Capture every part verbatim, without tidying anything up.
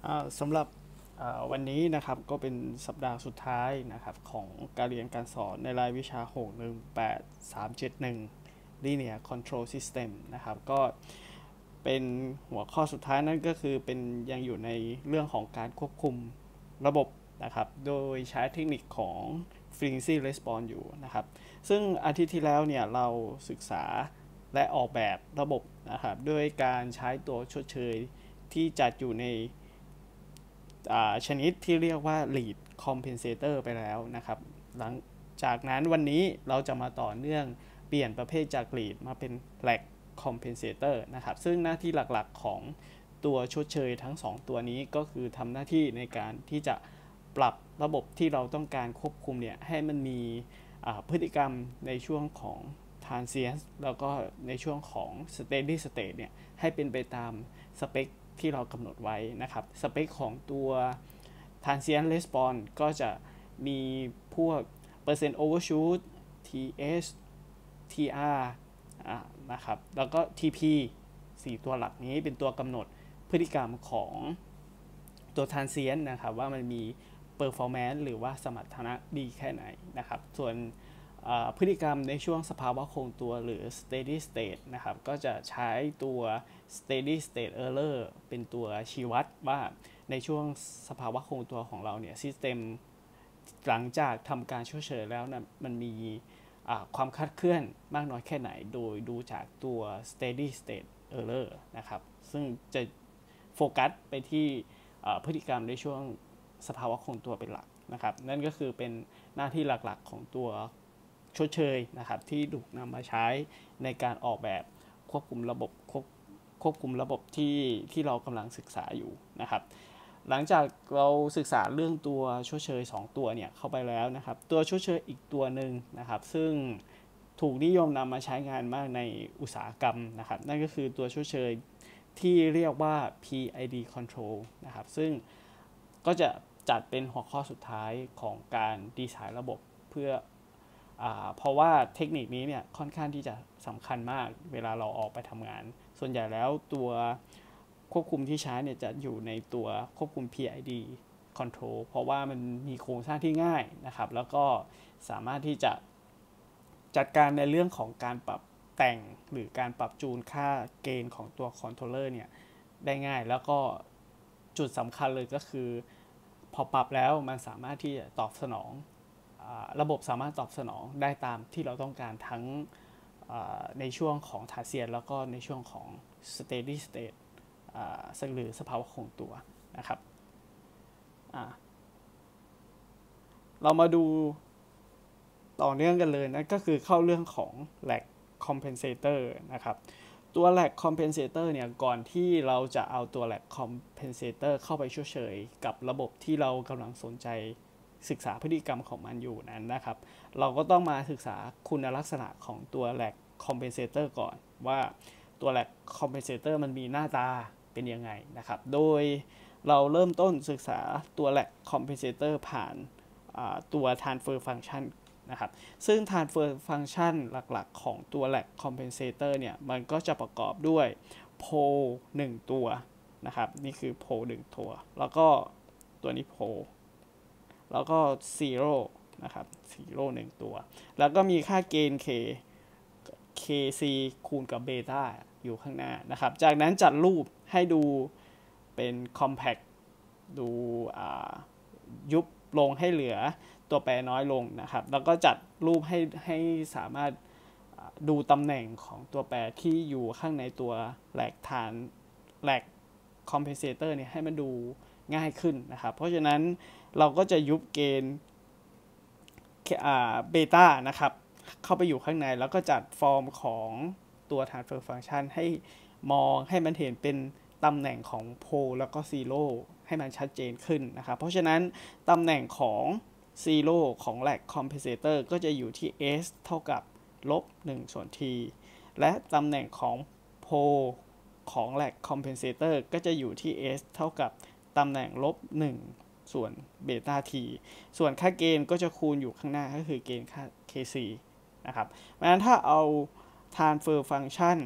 สำหรับวันนี้นะครับก็เป็นสัปดาห์สุดท้ายนะครับของการเรียนการสอนในรายวิชา หก หนึ่ง แปด สาม เจ็ด หนึ่ง Linear Control System นะครับก็เป็นหัวข้อสุดท้ายนั่นก็คือเป็นยังอยู่ในเรื่องของการควบคุมระบบนะครับโดยใช้เทคนิคของ Frequency Response อยู่นะครับซึ่งอาทิตย์ที่แล้วเนี่ยเราศึกษาและออกแบบระบบนะครับด้วยการใช้ตัวชดเชยที่จัดอยู่ในชนิดที่เรียกว่า lead compensator ไปแล้วนะครับหลังจากนั้นวันนี้เราจะมาต่อเนื่องเปลี่ยนประเภทจาก lead มาเป็น lag compensator นะครับซึ่งหน้าที่หลักๆของตัวชดเชยทั้งสองตัวนี้ก็คือทำหน้าที่ในการที่จะปรับระบบที่เราต้องการควบคุมเนี่ยให้มันมีพฤติกรรมในช่วงของ transient แล้วก็ในช่วงของ steady state เนี่ยให้เป็นไปตามสเปคที่เรากำหนดไว้นะครับสเปคของตัว transient response ก็จะมีพวก percent overshoot ที เอส ที อาร์ นะครับแล้วก็ ที พี สี่ตัวหลักนี้เป็นตัวกำหนดพฤติกรรมของตัว transient นะครับว่ามันมี performance หรือว่าสมรรถนะดีแค่ไหนนะครับส่วนพฤติกรรมในช่วงสภาวะคงตัวหรือ steady state นะครับก็จะใช้ตัว steady state error เป็นตัวชี้วัดว่าในช่วงสภาวะคงตัวของเราเนี่ย system หลังจากทำการชดเชยแล้วนะมันมีความคลาดเคลื่อนมากน้อยแค่ไหนโดยดูจากตัว steady state error นะครับซึ่งจะโฟกัสไปที่พฤติกรรมในช่วงสภาวะคงตัวเป็นหลักนะครับนั่นก็คือเป็นหน้าที่หลักๆของตัวชดเชยนะครับที่ถูกนำมาใช้ในการออกแบบควบคุมระบบควบควบคุมระบบที่ที่เรากำลังศึกษาอยู่นะครับหลังจากเราศึกษาเรื่องตัวชดเชยสองตัวเนี่ยเข้าไปแล้วนะครับตัวชดเชยอีกตัวหนึ่งนะครับซึ่งถูกนิยมนำมาใช้งานมากในอุตสาหกรรมนะครับนั่นก็คือตัวชดเชยที่เรียกว่า พี ไอ ดี Control นะครับซึ่งก็จะจัดเป็นหัวข้อสุดท้ายของการดีไซน์ระบบเพื่อเพราะว่าเทคนิคนี้เนี่ยค่อนข้างที่จะสำคัญมากเวลาเราออกไปทำงานส่วนใหญ่แล้วตัวควบคุมที่ใช้เนี่ยจะอยู่ในตัวควบคุม พี ไอ ดี Control เพราะว่ามันมีโครงสร้างที่ง่ายนะครับแล้วก็สามารถที่จะจัดการในเรื่องของการปรับแต่งหรือการปรับจูนค่าเกณฑ์ของตัวคอนโทรลเลอร์เนี่ยได้ง่ายแล้วก็จุดสำคัญเลยก็คือพอปรับแล้วมันสามารถที่จะตอบสนองระบบสามารถตอบสนองได้ตามที่เราต้องการทั้งในช่วงของ transient แล้วก็ในช่วงของ steady state หรือสภาวะคงตัวนะครับเรามาดูต่อเนื่องกันเลยนะก็คือเข้าเรื่องของ lag compensator นะครับตัว lag compensator เนี่ยก่อนที่เราจะเอาตัว lag compensator เข้าไปช่วยเฉยกับระบบที่เรากำลังสนใจศึกษาพฤติกรรมของมันอยู่นั้นนะครับเราก็ต้องมาศึกษาคุณลักษณะของตัว lag compensator ก่อนว่าตัว lag compensator มันมีหน้าตาเป็นยังไงนะครับโดยเราเริ่มต้นศึกษาตัว lag compensator ผ่านตัว transfer function นะครับซึ่ง transfer function หลักๆของตัว lag compensator เนี่ยมันก็จะประกอบด้วย pole หนึ่งตัวนะครับนี่คือ pole หนึ่งตัวแล้วก็ตัวนี้ poleแล้วก็ zero นะครับ zero หนึ่งตัวแล้วก็มีค่าเกณฑ์ k kc คูณกับเบต้าอยู่ข้างหน้านะครับจากนั้นจัดรูปให้ดูเป็น compact ดูยุบลงให้เหลือตัวแปรน้อยลงนะครับแล้วก็จัดรูปให้ให้สามารถดูตำแหน่งของตัวแปรที่อยู่ข้างในตัวแหลกฐานแหลก compensator เนี่ยให้มันดูง่ายขึ้นนะครับเพราะฉะนั้นเราก็จะยุบเกณฑ์เบต้านะครับเข้าไปอยู่ข้างในแล้วก็จัดฟอร์มของตัว transfer function ให้มองให้มันเห็นเป็นตำแหน่งของ pole แล้วก็ zero ให้มันชัดเจนขึ้นนะครับเพราะฉะนั้นตำแหน่งของ zero ของ lag compensator ก็จะอยู่ที่ s เท่ากับลบหนึ่งส่วน t และตำแหน่งของ pole ของ lag compensator ก็จะอยู่ที่ s เท่ากับตำแหน่งลบหนึ่งส่วนเบต้า t ส่วนค่าเกณฑ์ก็จะคูณอยู่ข้างหน้าก็คือเกณฑ์ค่า kc นะครับเพราะฉะนั้นถ้าเอา transfer function ข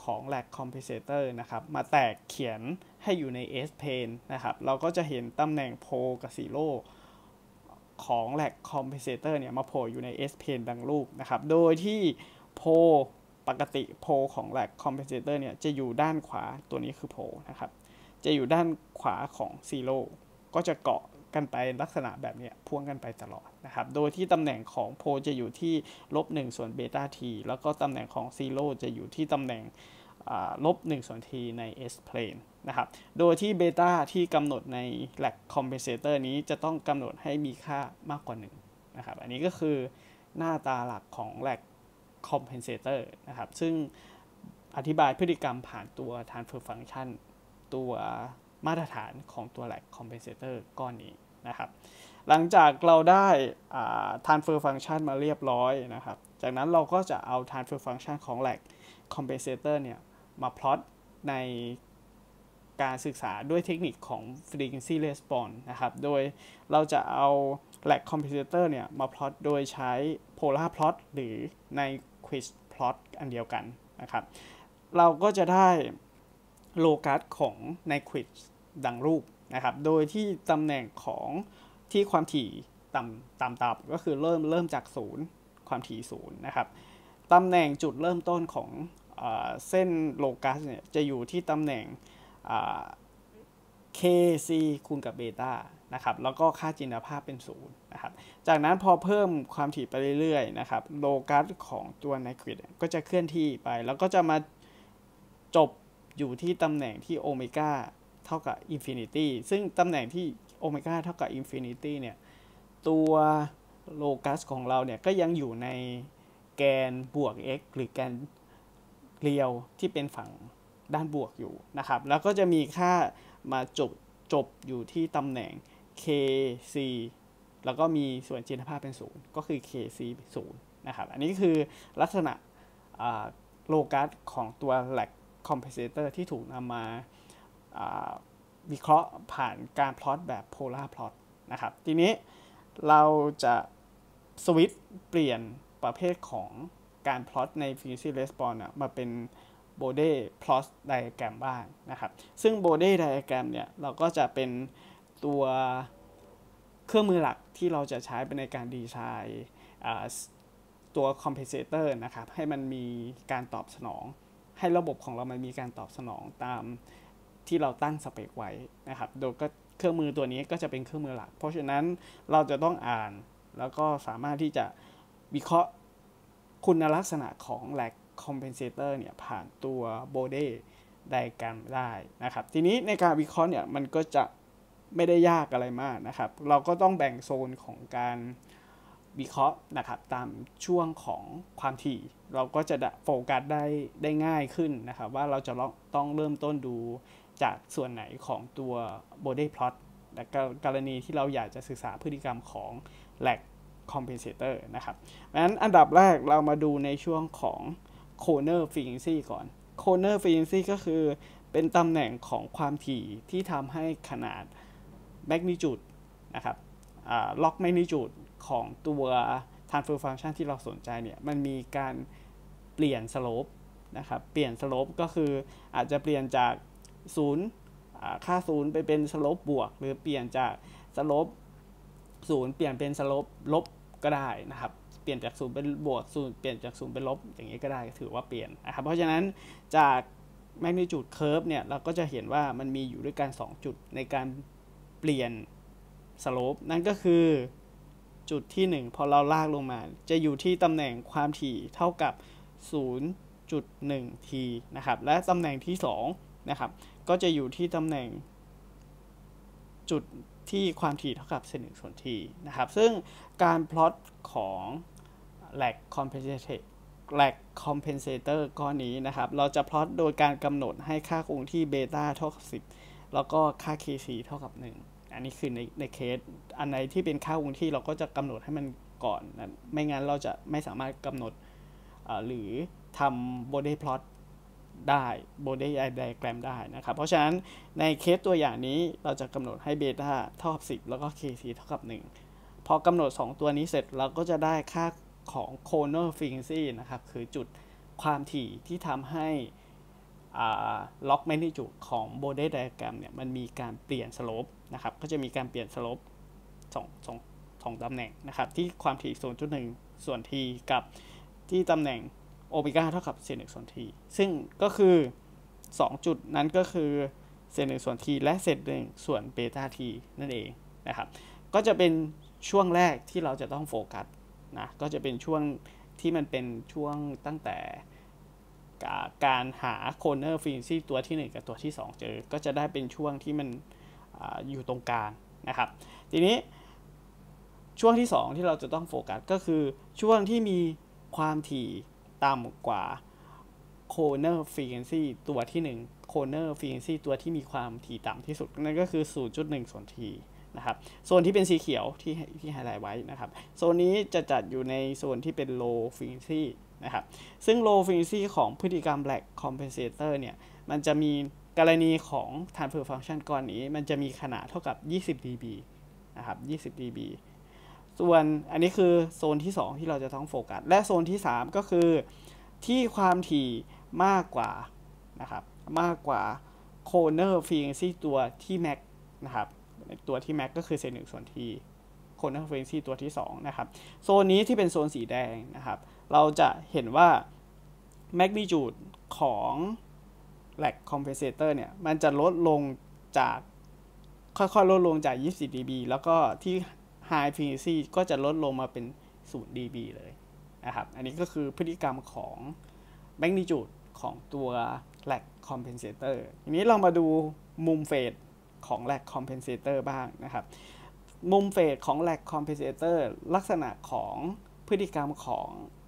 ของ lag compensator นะครับมาแตกเขียนให้อยู่ใน S plane นะครับเราก็จะเห็นตำแหน่ง pole กับ zero ของ lag compensator เนี่ยมาโผล่อยู่ใน S plane ดังรูปนะครับโดยที่ pole ปกติ pole ของ lag compensator เนี่ยจะอยู่ด้านขวาตัวนี้คือ pole นะครับจะอยู่ด้านขวาของ zero ก็จะเกาะกันไปลักษณะแบบนี้พ่วงกันไปตลอดนะครับโดยที่ตำแหน่งของโพลจะอยู่ที่ลบหนึ่งส่วนเบต้าทีแล้วก็ตำแหน่งของซีโร่จะอยู่ที่ตำแหน่งลบหนึ่งส่วนทีใน S plane นะครับโดยที่เบต้าที่กำหนดใน lag compensator นี้จะต้องกำหนดให้มีค่ามากกว่าหนึ่งนะครับอันนี้ก็คือหน้าตาหลักของ lag compensator นะครับซึ่งอธิบายพฤติกรรมผ่านตัว transfer function ตัวมาตรฐานของตัว lag compensator ก้อนนี้นะครับหลังจากเราได้ transfer function มาเรียบร้อยนะครับจากนั้นเราก็จะเอา transfer function ของ lag compensator เนี่ยมาพลอตในการศึกษาด้วยเทคนิคของ frequency response นะครับโดยเราจะเอา lag compensator เนี่ยมาพลอตโดยใช้ polar plot หรือใน quiz plot อันเดียวกันนะครับเราก็จะได้โลกัสของใน quiz ดังรูปนะครับโดยที่ตำแหน่งของที่ความถี่ต่ำต่ำต่ำก็คือเริ่มเริ่มจากศูนย์ความถี่ศูนย์นะครับตำแหน่งจุดเริ่มต้นของเอ่อเส้นโลกัสเนี่ยจะอยู่ที่ตำแหน่ง เค ซี คูณกับเบต้านะครับแล้วก็ค่าจินตภาพเป็นศูนย์นะครับจากนั้นพอเพิ่มความถี่ไปเรื่อยๆนะครับโลกัสของตัวไนควิดก็จะเคลื่อนที่ไปแล้วก็จะมาจบอยู่ที่ตำแหน่งที่โอเมก้าเท่ากับอินฟินิตี้ซึ่งตำแหน่งที่โอเมก้าเท่ากับอินฟินิตี้เนี่ยตัวโลกัสของเราเนี่ยก็ยังอยู่ในแกนบวก x หรือแกนเรียวที่เป็นฝั่งด้านบวกอยู่นะครับแล้วก็จะมีค่ามาจบจบอยู่ที่ตำแหน่ง เค ซี แล้วก็มีส่วนจินตภาพเป็นศูนย์ก็คือ เค ซี ศูนย์นะครับอันนี้คือลักษณะโลกัสของตัว lag compensator ที่ถูกนำมาวิเคราะห์ผ่านการพลอตแบบ polar plot นะครับทีนี้เราจะสวิตช์เปลี่ยนประเภทของการพลอตใน frequency response มาเป็น Bode plot diagram บ้างนะครับซึ่ง Bode diagram เนี่ยเราก็จะเป็นตัวเครื่องมือหลักที่เราจะใช้ในการดีไซน์ตัว compensator นะครับให้มันมีการตอบสนองให้ระบบของเรามันมีการตอบสนองตามที่เราตั้งสเปคไว้นะครับโดยก็เครื่องมือตัวนี้ก็จะเป็นเครื่องมือหลักเพราะฉะนั้นเราจะต้องอ่านแล้วก็สามารถที่จะวิเคราะห์คุณลักษณะของ lag compensator เนี่ยผ่านตัว Bode diagram ได้นะครับทีนี้ในการวิเคราะห์เนี่ยมันก็จะไม่ได้ยากอะไรมากนะครับเราก็ต้องแบ่งโซนของการวิเคราะห์นะครับตามช่วงของความถี่เราก็จะโฟกัสได้ได้ง่ายขึ้นนะครับว่าเราจะต้องเริ่มต้นดูจากส่วนไหนของตัว Bode plot และกรณีที่เราอยากจะศึกษาพฤติกรรมของ lag compensator นะครับเพราะฉะนั้นอันดับแรกเรามาดูในช่วงของ corner frequency ก่อน corner frequency ก็คือเป็นตำแหน่งของความถี่ที่ทำให้ขนาด magnitude นะครับล็อก magnitude ของตัว transfer function ที่เราสนใจเนี่ยมันมีการเปลี่ยน slope นะครับเปลี่ยน slope ก็คืออาจจะเปลี่ยนจากศูนย์ค่าศูนย์ไปเป็น slope บวกหรือเปลี่ยนจาก slope ศูนย์เปลี่ยนเป็น slope ลบก็ได้นะครับเปลี่ยนจากศูนย์เป็นบวกศูนย์เปลี่ยนจากศูนย์เป็นลบอย่างนี้ก็ได้ถือว่าเปลี่ยนนะครับเพราะฉะนั้นจาก magnitude curve เนี่ยเราก็จะเห็นว่ามันมีอยู่ด้วยกันสองจุดในการเปลี่ยน slope นั่นก็คือจุดที่หนึ่งพอเราลากลงมาจะอยู่ที่ตำแหน่งความถี่เท่ากับ ศูนย์จุดหนึ่ง ที นะครับและตำแหน่งที่สองนะครับก็จะอยู่ที่ตำแหน่งจุดที่ความถี่เท่ากับเศษหนึ่งส่วนทีนะครับซึ่งการพลอตของ lag compensator lag compensator ก้อนนี้นะครับเราจะพลอตโดยการกำหนดให้ค่าคงที่เบต้าเท่ากับสิบแล้วก็ค่า เค ซี เท่ากับหนึ่งอันนี้คือในในเคสอันไหนที่เป็นค่าคงที่เราก็จะกำหนดให้มันก่อนนะไม่งั้นเราจะไม่สามารถกำหนดหรือทำ Bode plot ได้ Bode diagram ได้นะครับเพราะฉะนั้นในเคสตัวอย่างนี้เราจะกำหนดให้เบต้าเท่ากับสิบแล้วก็ เค ซี เท่ากับหนึ่งพอกำหนดสองตัวนี้เสร็จเราก็จะได้ค่าของ corner frequency นะครับคือจุดความถี่ที่ทำให้ล็อกแมกนิจูดของโบเดไดอะแกรมเนี่ยมันมีการเปลี่ยนสโลปนะครับก็จะมีการเปลี่ยนสโลปสองสองสองตำแหน่งนะครับที่ความถี่ ศูนย์จุดหนึ่ง ส่วน t กับที่ตำแหน่งโอเมก้าเท่ากับเศษหนึ่งส่วน t ซึ่งก็คือสองจุดนั้นก็คือเศษหนึ่งส่วน t และเศษหนึ่งส่วนเบต้า t นั่นเองนะครับก็จะเป็นช่วงแรกที่เราจะต้องโฟกัสนะก็จะเป็นช่วงที่มันเป็นช่วงตั้งแต่การหา corner frequency ตัวที่หนึ่งกับตัวที่สองเจอก็จะได้เป็นช่วงที่มัน อ, อยู่ตรงกลางนะครับทีนี้ช่วงที่สองที่เราจะต้องโฟกัสก็คือช่วงที่มีความถี่ต่ำกว่า corner frequency ตัวที่หนึ่ง corner frequency ตัวที่มีความถี่ต่ำที่สุดนั่นก็คือ ศูนย์จุดหนึ่ง ส่วน t นะครับโซนที่เป็นสีเขียวที่ที่ไฮไลท์ไว้นะครับโซนนี้จะจัดอยู่ในโซนที่เป็น low frequency นะครับซึ่ง low frequency ของพฤติกรรม lag compensator เนี่ยมันจะมีกรณีของ transfer function ก้อนนี้มันจะมีขนาดเท่ากับยี่สิบ ดี บี นะครับยี่สิบ ดี บี ส่วนอันนี้คือโซนที่สองที่เราจะต้องโฟกัสและโซนที่สามก็คือที่ความถี่มากกว่านะครับมากกว่า corner frequency ตัวที่ max นะครับตัวที่ max ก็คือเศษหนึ่งส่วน t corner frequency ตัวที่สองนะครับโซนนี้ที่เป็นโซนสีแดงนะครับเราจะเห็นว่า magnitude ของ lag compensator เนี่ยมันจะลดลงจากค่อยๆลดลงจากยี่สิบ ดี บี แล้วก็ที่ high frequency ก็จะลดลงมาเป็นศูนย์ ดี บี เลยนะครับอันนี้ก็คือพฤติกรรมของ magnitude ของตัว lag compensator ทีนี้เรามาดูมุมเฟสของ lag compensator บ้างนะครับมุมเฟสของ lag compensator ลักษณะของพฤติกรรมของ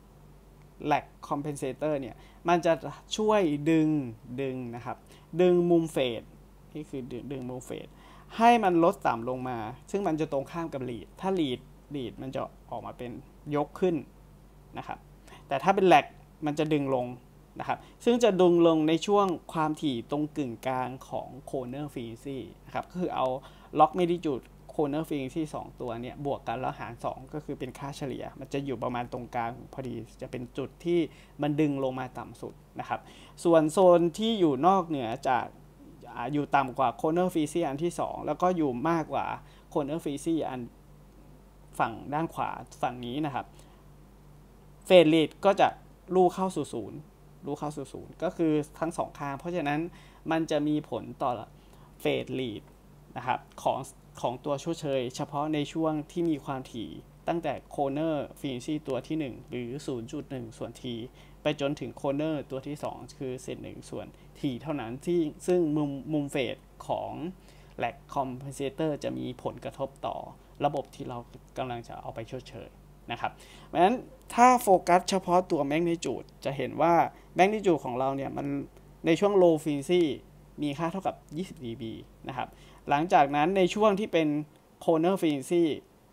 lag compensator เนี่ยมันจะช่วยดึงดึงนะครับดึงมุมเฟสนี่คือดึงดึงมุมเฟสให้มันลดต่ำลงมาซึ่งมันจะตรงข้ามกับ lead ถ้า lead lead มันจะออกมาเป็นยกขึ้นนะครับแต่ถ้าเป็น lag มันจะดึงลงนะครับซึ่งจะดึงลงในช่วงความถี่ตรงกึ่งกลางของ corner frequency นะครับก็คือเอา log magnitude corner frequency สองตัวเนี่ยบวกกันแล้วหารสองก็คือเป็นค่าเฉลี่ยมันจะอยู่ประมาณตรงกลางพอดีจะเป็นจุดที่มันดึงลงมาต่ำสุดนะครับส่วนโซนที่อยู่นอกเหนือจากอยู่ต่ำกว่า corner frequency อันที่สองแล้วก็อยู่มากกว่า corner frequency อันฝั่งด้านขวาฝั่งนี้นะครับเฟสลีดก็จะลู่เข้าสู่ศูนย์ลู่เข้าสู่ศูนย์ก็คือทั้งสองข้างเพราะฉะนั้นมันจะมีผลต่อเฟสลีดนะครับของของตัวชดเชยเฉพาะในช่วงที่มีความถี่ตั้งแต่ corner frequency ตัวที่หนึ่งหรือ ศูนย์จุดหนึ่ง ส่วน t ไปจนถึง corner ตัวที่สองคือเศษหนึ่งส่วน t เท่านั้นที่ซึ่งมุมมุมเฟสของ lag compensator จะมีผลกระทบต่อระบบที่เรากำลังจะเอาไปชดเชยนะครับเพราะฉะนั้นถ้าโฟกัสเฉพาะตัว magnitude จะเห็นว่า magnitude ของเราเนี่ยมันในช่วง low frequency มีค่าเท่ากับยี่สิบ ดี บี นะครับหลังจากนั้นในช่วงที่เป็น corner frequency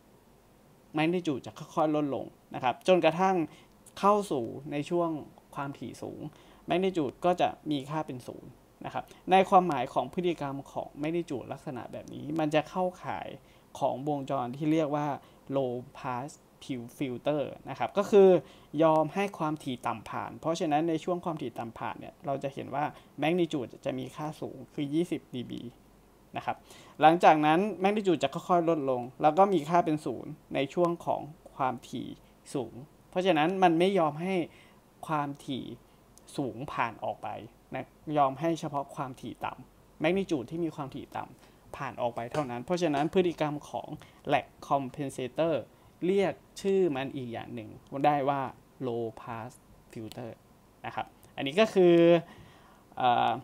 magnitude จะค่อยๆลดลงนะครับจนกระทั่งเข้าสู่ในช่วงความถี่สูง magnitude ก็จะมีค่าเป็นศูนย์นะครับในความหมายของพฤติกรรมของ magnitude ลักษณะแบบนี้มันจะเข้าข่ายของวงจรที่เรียกว่า low pass filter นะครับก็คือยอมให้ความถี่ต่ำผ่านเพราะฉะนั้นในช่วงความถี่ต่ำผ่านเนี่ยเราจะเห็นว่า magnitude จะมีค่าสูงคือยี่สิบ ดี บี นะครับหลังจากนั้น magnitude จะค่อยๆลดลงแล้วก็มีค่าเป็นศูนย์ในช่วงของความถี่สูงเพราะฉะนั้นมันไม่ยอมให้ความถี่สูงผ่านออกไปนะยอมให้เฉพาะความถี่ต่ำ magnitude ที่มีความถี่ต่ำผ่านออกไปเท่านั้นเพราะฉะนั้นพฤติกรรมของ lag compensator เรียกชื่อมันอีกอย่างหนึ่งได้ว่า low pass filter นะครับอันนี้ก็คืออ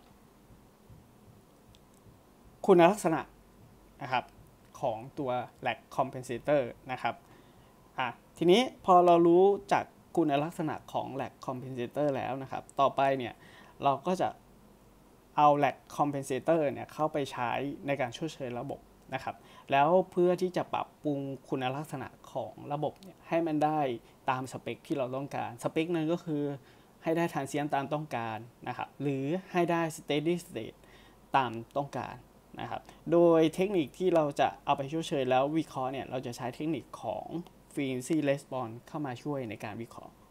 คุณลักษณะนะครับของตัว lag compensator นะครับอ่ะทีนี้พอเรารู้จากคุณลักษณะของ lag compensator แล้วนะครับต่อไปเนี่ยเราก็จะเอา lag compensator เนี่ยเข้าไปใช้ในการชดเชยระบบนะครับแล้วเพื่อที่จะปรับปรุงคุณลักษณะของระบบเนี่ยให้มันได้ตามสเปคที่เราต้องการสเปคนั้นก็คือให้ได้ transient ตามต้องการนะครับหรือให้ได้ steady state ตามต้องการนะครับโดยเทคนิคที่เราจะเอาไปชดเชยแล้ววิเคราะห์เนี่ยเราจะใช้เทคนิคของ frequency response เข้ามาช่วยในการวิเคราะห์